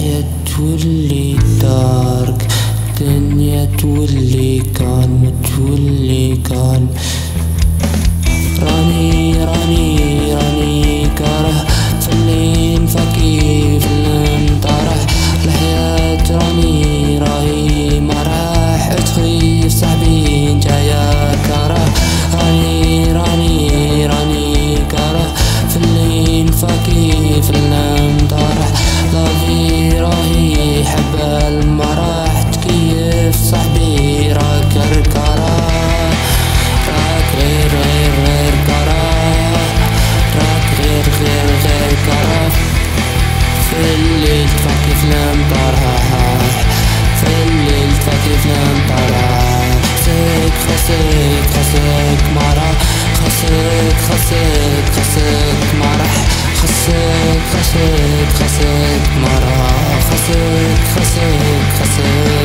الحياة تولي دارك، الدنيا تولي كالم تولي كالم. راني كاره في الليل فكي في المطرح. الحياة راهي مرح، تخيف صاحبي نتايا كاره. راني كاره في الليل فكي في المطرح. لافي راهي حبة المرح، تكيف صاحبي راك الكره. راك غير كره، راك غير كره. في الليل تفكي في المطرح، في الليل تفكي في المطرح. خاصك مرة، خاصك مرح. خاصك مرة، خاصك